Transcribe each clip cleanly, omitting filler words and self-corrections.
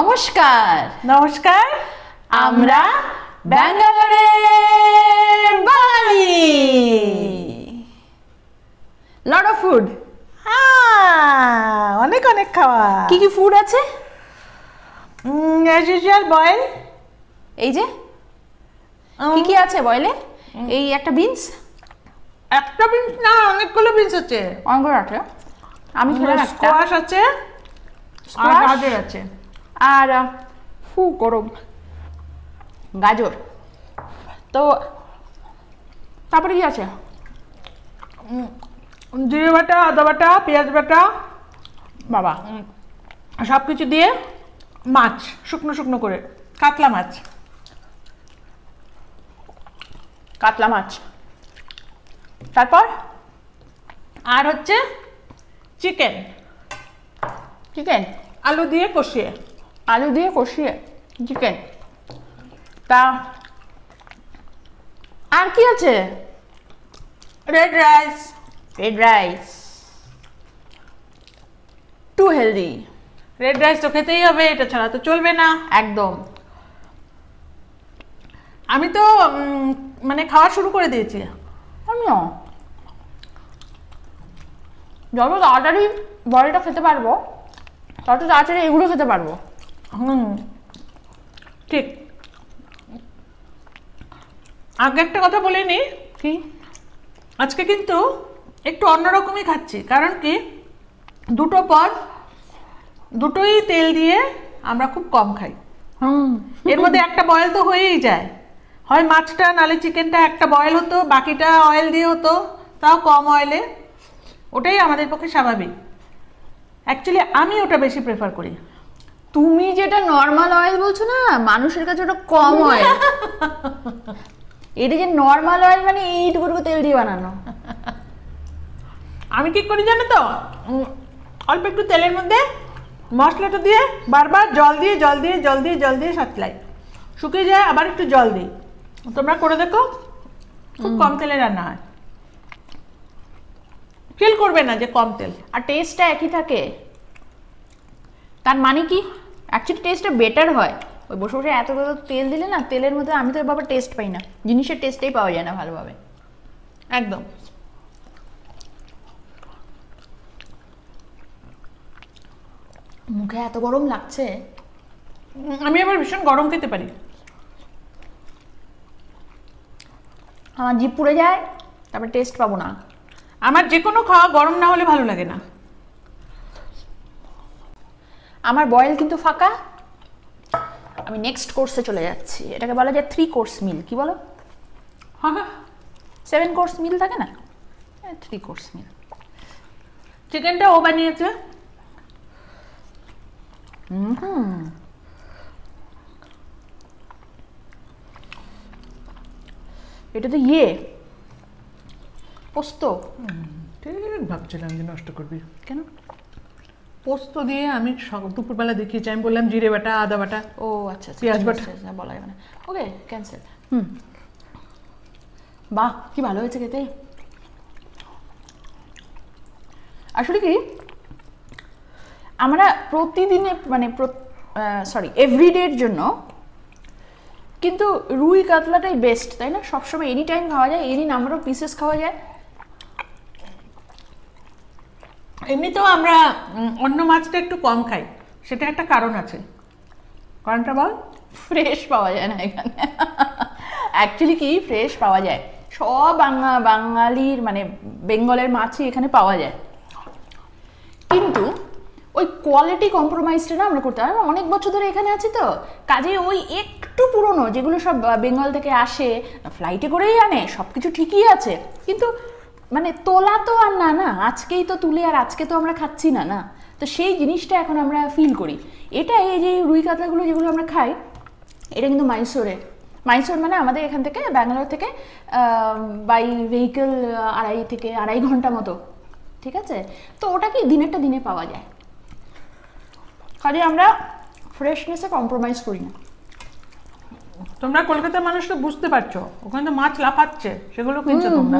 নমস্কার নমস্কার আমরা বেঙ্গালুরুর বাঙালি লট অফ ফুড অনেক অনেক খাওয়া কি কি ফুড আছে অ্যাজ ইউজুয়াল বয়েল এই যে কি কি আছে বয়েলে এই একটা বিনস একটা বিনস না অনেকগুলো বিনস আছে অনেকগুলো আছে আমি খেলাম একটা স্কোয়াশ আছে আর গাজর আছে আর গরম গাজর তো তারপরে কি আছে জিরে বাটা আদা বাটা পেঁয়াজ বাটা বাবা সব কিছু দিয়ে মাছ শুকনো শুকনো করে কাতলা মাছ তারপর আর হচ্ছে চিকেন চিকেন আলু দিয়ে কষিয়ে চিকেন তা আর কি আছে red rice too healthy red rice তো খেতেই হবে, এটা ছাড়া তো চলবে না একদম। আমি তো মানে খাওয়া শুরু করে দিয়েছি। আমিও যত তাড়াতাড়ি বড়িটা খেতে পারবো তত তাড়াতাড়ি এগুলো খেতে পারবো। ঠিক। আগে একটা কথা বলে নি, কি আজকে কিন্তু একটু অন্যরকমই খাচ্ছি, কারণ কি দুটো পদ দুটোই তেল দিয়ে আমরা খুব কম খাই। এর মধ্যে একটা বয়েল তো হয়েই যায়, হয় মাছটা নালে চিকেনটা একটা বয়েল হতো, বাকিটা অয়েল দিয়ে হতো, তাও কম অয়েলে। ওটাই আমাদের পক্ষে স্বাভাবিক। অ্যাকচুয়ালি আমি ওটা বেশি প্রেফার করি। তুমি যেটা নর্মাল অয়েল বলছো না, মানুষের কাছে ওটা কম অয়েল। এটা যে নর্মাল অয়েল মানে এইটুকু তেল দিয়ে বানানো। আমি কি করি জানো তো, অল্প একটু তেলের মধ্যে মশলাটা দিয়ে বারবার জল দিয়ে সাঁতলাই, শুকিয়ে যায়, আবার একটু জল দিই। তোমরা করে দেখো, খুব কম তেলে রান্না হয়, ফিল করবে না যে কম তেল, আর টেস্টটা একই থাকে। তার মানে কি অ্যাকচুয়ালি টেস্টটা বেটার হয়। ওই বসে বসে এত তেল দিলে না, তেলের মধ্যে আমি তো বাবা টেস্ট পাই না, জিনিসের টেস্টেই পাওয়া যায় না ভালোভাবে। একদম। মুখে এত গরম লাগছে। আমি আবার ভীষণ গরম খেতে পারি। আমার জিভ পুড়ে যায়, তারপর টেস্ট পাবো না। আমার যে কোনো খাওয়া গরম না হলে ভালো লাগে না। আমার বয়েল কিন্তু ফাঁকা। আমি নেক্সট কোর্সে চলে যাচ্ছি। এটাকে বলা যায় 3 কোর্স মিল। কি বলো? হ্যাঁ, 7 কোর্স মিল থাকে না, 3 কোর্স মিল। চিকেনটা ও বানিয়েছে। এটা তো পোস্ত। ঠিক ভাবছিলাম যে নষ্ট করবি কেন? পোস্ত দিয়ে আমি দুপুরবেলা দেখিয়েছি, আমি বললাম জিরে বাটা আদা বাটা। ও আচ্ছা, পেঁয়াজ বাটা বলা যাবে না। Okay, cancel. বাহ, কি ভালো হয়েছে খেতে। আসলে কি আমরা প্রতিদিনে মানে এভরিডের জন্য কিন্তু রুই কাতলাটাই বেস্ট, তাই না? সবসময় এনি টাইম খাওয়া যায়, এনি নাম্বার অফ পিসেস খাওয়া যায়। এমনিতেও আমরা অন্য মাছটা একটু কম খাই, সেটা একটা কারণ আছে। কারণটা বল? ফ্রেশ পাওয়া যায় না এখানে। অ্যাকচুয়ালি কি ফ্রেশ পাওয়া যায়, সব বাঙালির মানে বেঙ্গলের মাছই এখানে পাওয়া যায়, কিন্তু ওই কোয়ালিটি কম্প্রোমাইজটা না আমরা করতে হয়। আমরা অনেক বছর ধরে এখানে আছি তো, কাজে ওই একটু পুরনো যেগুলো সব বেঙ্গল থেকে আসে, ফ্লাইটে করেই আনে, সব কিছু ঠিকই আছে, কিন্তু মানে তোলা তো আর না, আজকেই তো তুলে আর আজকে তো আমরা খাচ্ছি না, তো সেই জিনিসটা এখন আমরা ফিল করি। এটা এই যে রুই কাতলাগুলো যেগুলো আমরা খাই, এটা কিন্তু মাইসোর মানে আমাদের এখান থেকে ব্যাঙ্গালোর থেকে বাই ভেহিকেল 2.5 ঘন্টা মতো, ঠিক আছে? তো ওটা কি দিনেরটা দিনে পাওয়া যায়, কাজে আমরা ফ্রেশনেসে কম্প্রোমাইজ করি না। তোমরা কলকাতার মানুষ তো বুঝতে পারছো, ওখানে তো মাছ লাফাচ্ছে, সেগুলো কিনছো তোমরা।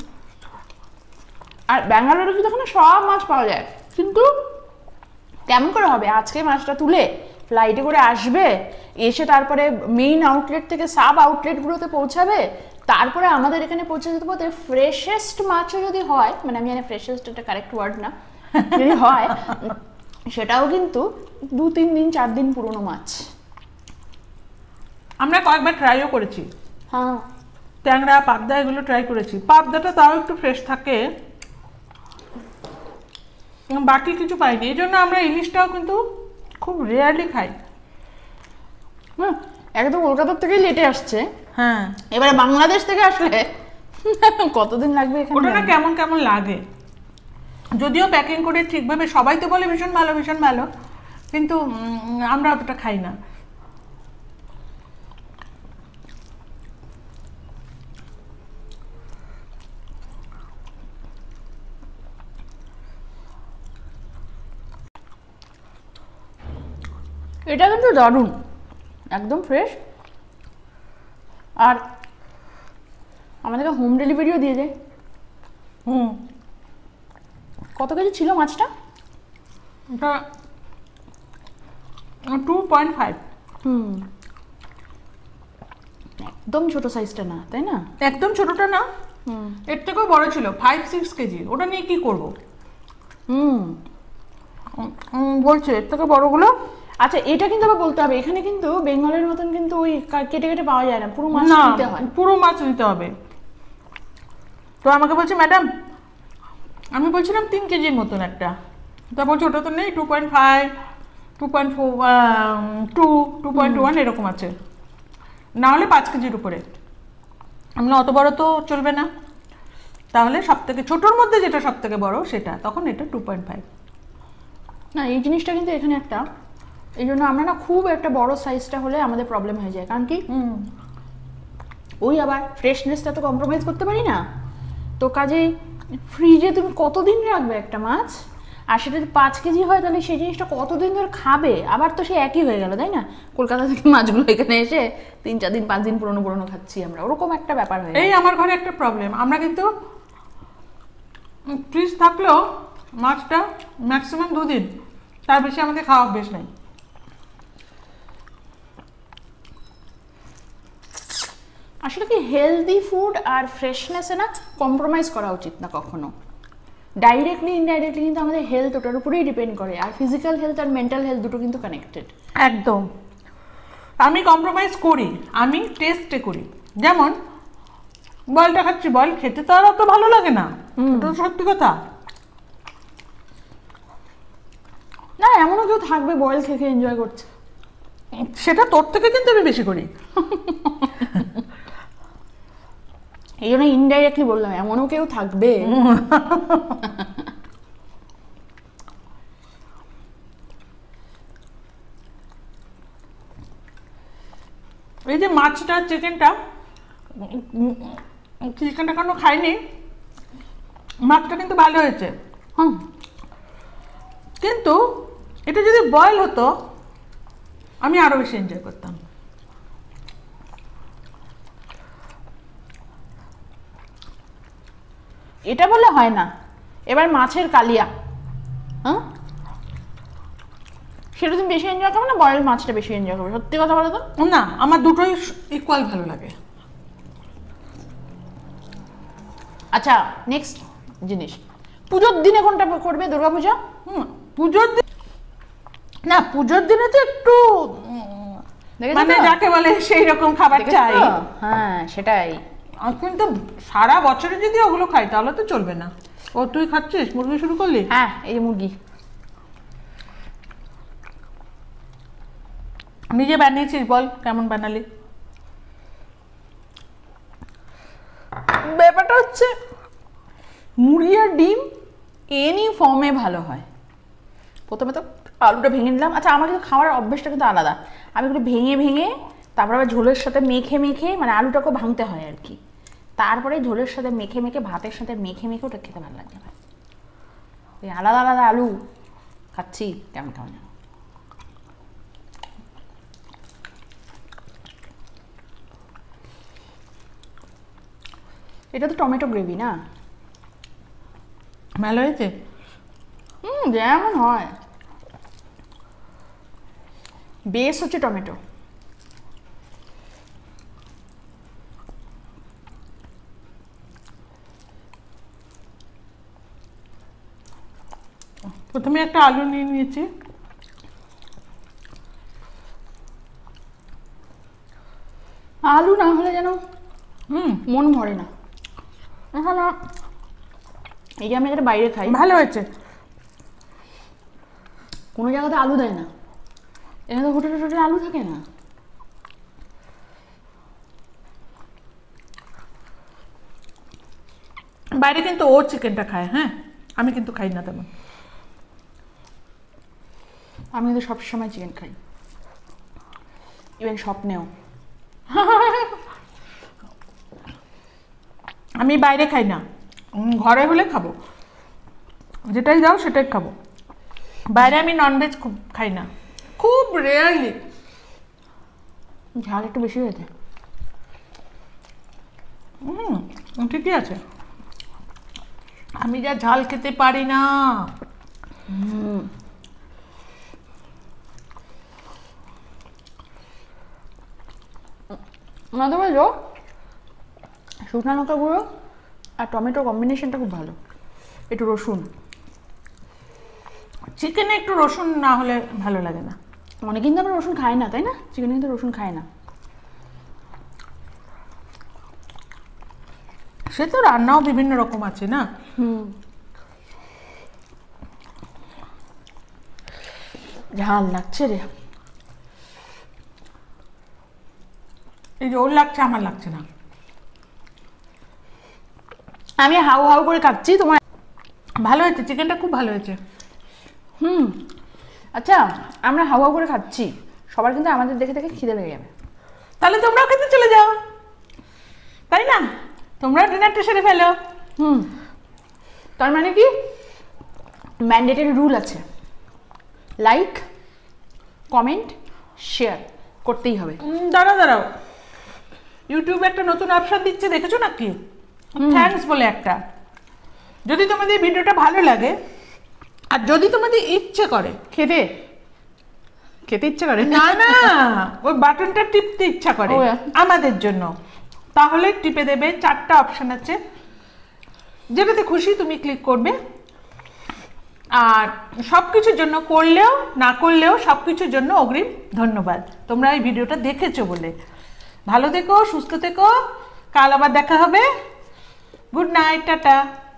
আর ব্যাঙ্গালোরে কিন্তু ওখানে সব মাছ পাওয়া যায়, কিন্তু কেমন করে হবে আজকে মাছটা তুলে ফ্লাইটে করে আসবে, এসে তারপরে মেইন আউটলেট থেকে সাব আউটলেটগুলোতে পৌঁছাবে, তারপরে আমাদের এখানে পৌঁছে যেতে বলতে ফ্রেশেস্ট মাছও যদি হয়, মানে আমি জানি ফ্রেশেস্ট একটা কারেক্ট ওয়ার্ড না, যদি হয় সেটাও কিন্তু 2-3 দিন 4 দিন পুরনো মাছ। আমরা কয়েকবার ট্রাইও করেছি, হ্যাঁ ট্যাংরা পাবদা এগুলো ট্রাই করেছি। পাবদাটা তাও একটু ফ্রেশ থাকে, বাকি কিছু পাইনি। এই জন্য আমরা ইলিশটাও কিন্তু খুব রেয়ারলি খাই। হ্যাঁ, একদম কলকাতার থেকেই লেটে আসছে। হ্যাঁ, এবারে বাংলাদেশ থেকে আসলে কতদিন লাগবে এখানে? ওটা না কেমন কেমন লাগে, যদিও প্যাকিং করে ঠিকভাবে, সবাই তো বলে ভীষণ ভালো ভীষণ ভালো, কিন্তু আমরা অতটা খাই না। এটা কিন্তু দারুণ, একদম ফ্রেশ। আর আমাদেরকে হোম ডেলিভারিও দিয়ে যায়। কত কেজি ছিল মাছটা? এটা 2.5। একদম ছোট সাইজটা না, তাই না? একদম ছোটটা না, এর থেকেও বড় ছিল, 5-6 কেজি। ওটা নিয়ে কি করবো? বলছে এর থেকে বড়গুলো। আচ্ছা, এটা কিন্তু আবার বলতে হবে, এখানে কিন্তু বেঙ্গলের মতন কিন্তু ওই কেটে কেটে পাওয়া যায় না, পুরো মাছ নিতে হয়। পুরো মাছ নিতে হবে। তো আমাকে বলছে ম্যাডাম, আমি বলছিলাম 3 কেজির মতন একটা, তা বলছে ওটা তো নেই, 2.5, 2.4, 2.1 এরকম আছে, না হলে 5 কেজির উপরে। আমি অত বড় তো চলবে না, তাহলে সব থেকে ছোটোর মধ্যে যেটা সব থেকে বড় সেটা, তখন এটা 2.5। না, এই জিনিসটা কিন্তু এখানে একটা, এই জন্য আমরা না খুব একটা বড় সাইজটা হলে আমাদের প্রবলেম হয়ে যায়, কারণ কি ওই আবার ফ্রেশনেসটা তো কম্প্রোমাইজ করতে পারি না, তো কাজেই ফ্রিজে তুমি কতদিন রাখবে একটা মাছ, আর সেটা যদি 5 কেজি হয় তাহলে সেই জিনিসটা কতদিন ধরে খাবে, আবার তো সে একই হয়ে গেল, তাই না? কলকাতা থেকে মাছগুলো এখানে এসে 3-4 দিন 5 দিন পুরনো পুরনো খাচ্ছি আমরা, ওরকম একটা ব্যাপার হয়ে এই আমার ঘরে একটা প্রবলেম, আমরা কিন্তু ফ্রিজ থাকলেও মাছটা ম্যাক্সিমাম 2 দিন, তার বেশি আমাদের খাওয়া অভ্যেস নাই। আসলে কি হেলদি ফুড আর ফ্রেশনেসে না কম্প্রোমাইজ করা উচিত না কখনো। ডাইরেক্টলি ইনডাইরেক্টলি কিন্তু আমাদের হেলথ ওটার উপরেই ডিপেন্ড করে, আর ফিজিক্যাল হেলথ আর মেন্টাল হেলথ দুটো কিন্তু কানেক্টেড। একদম, আমি কম্প্রোমাইজ করি, আমি টেস্টে করি। যেমন বয়েলটা খাচ্ছি, বয়েল খেতে তো আর অত ভালো লাগে না, এটা তো সত্যি কথা। না, এমনও কেউ থাকবে বয়েল খেয়ে এনজয় করছে, সেটা তোর থেকে কিন্তু আমি বেশি করি। এই জন্য ইনডাইরেক্টলি বললাম এমনও কেউ থাকবে। এই যে মাছটা চিকেনটা কেন খাইনি, মাছটা কিন্তু ভালো হয়েছে, কিন্তু এটা যদি বয়েল হতো আমি আরো বেশি এনজয় করতাম। এটা বলে হয় না। এবার মাছের কালিয়া, হ্যাঁ, সেটা তুমি বেশি এনজয় করবে না বয়েল মাছটা বেশি এনজয় করবে? সত্যি কথা বলো তো। না, আমার দুটোই ইকুয়াল ভালো লাগে। আচ্ছা, নেক্সট জিনিস, পুজোর দিনে কোনটা করবে? দুর্গাপূজা? পুজোর দিন না, পুজোর দিনে তো একটু মানে যাকে বলে সেই রকম খাবার চাই। হ্যাঁ, সেটাই। কিন্তু সারা বছরে যদি ওগুলো খাই তাহলে তো চলবে না। ও তুই খাচ্ছিস, মুরগি শুরু করলি? হ্যাঁ, এই যে মুরগি নিজে বানিয়েছিস, বল কেমন বানালি? ব্যাপারটা হচ্ছে মুরগি আর ডিম এনি ফর্মে ভালো হয়। প্রথমে তো আলুটা ভেঙে নিলাম। আচ্ছা, আমার কিন্তু খাওয়ার অভ্যেসটা কিন্তু আলাদা, আমি একটু ভেঙে ভেঙে তারপর আবার ঝোলের সাথে মেখে মেখে, মানে আলুটাকেও ভাঙতে হয় আর কি, তারপরে ঝোলের সাথে মেখে মেখে ভাতের সাথে মেখে মেখে ওটা খেতে ভালো লাগে। এই আলাদা আলাদা আলু খাচ্ছি কেমন কেমন। এটা তো টমেটো গ্রেভি না? ভালো হয়েছে। যেমন হয়। বেস হচ্ছে টমেটো। প্রথমে একটা আলু নিয়ে নিয়েছি, আলু না হলে যেন মন ভরে না। এখানে এই যে আমি এটা বাইরে খাই, ভালো হয়েছে। কোনো জায়গাতে আলু দেয় না, এখানে তো হোটেলে টোটেলে আলু থাকে না। বাইরে কিন্তু ও চিকেনটা খায়, হ্যাঁ, আমি কিন্তু খাই না তেমন। আমি কিন্তু সবসময় চিকেন খাই, ইভেন স্বপ্নেও। আমি বাইরে খাই না, ঘরে হলে খাবো, যেটাই দাও সেটাই খাবো। বাইরে আমি ননভেজ খুব খাই না, খুব রেয়ারলি। ঝাল একটু বেশি হয়েছে। ঠিকই আছে, আমি যা ঝাল খেতে পারি না। মাঝে মাঝে শুকনো লঙ্কা গুঁড়ো আর টমেটোর কম্বিনেশনটা খুব ভালো, একটু রসুন। চিকেনে একটু রসুন না হলে ভালো লাগে না। অনেকে কিন্তু আমরা রসুন খাই না, তাই না? চিকেনে কিন্তু রসুন খায় না। সে তো রান্নাও বিভিন্ন রকম আছে না। ঝাল লাগছে রে, এই যে ওর লাগছে, আমার লাগছে না। আমি হাউ হাউ করে খাচ্ছি। তোমার ভালো হয়েছে, চিকেনটা খুব ভালো হয়েছে। আচ্ছা, আমরা হাউ হাউ করে খাচ্ছি, সবার কিন্তু আমাদের দেখে দেখে খিদে লেগে যাবে। তাহলে তোমরাও খেতে চলে যাও, তাই না? তোমরা ডিনারটা সেরে ফেলো। তার মানে কি ম্যান্ডেটরি রুল আছে, লাইক কমেন্ট শেয়ার করতেই হবে। দাঁড়াও, ইউটিউবে একটা নতুন অপশন দিচ্ছে, দেখেছো নাকি? থ্যাঙ্কস বলে একটা। যদি তোমাদের ভিডিওটা ভালো লাগে আর যদি তোমাদের ইচ্ছে করে খেতে ইচ্ছে করে, না ওই বাটনটা টিপতে ইচ্ছা করে আমাদের জন্য, তাহলে টিপে দেবে। 4টা অপশন আছে, যেটাতে খুশি তুমি ক্লিক করবে। আর সব কিছুর জন্য, করলেও না করলেও সব কিছুর জন্য অগ্রিম ধন্যবাদ, তোমরা এই ভিডিওটা দেখেছো বলে। ভালো থেকো, সুস্থ থেকো, কাল আবার দেখা হবে। Good night, tata.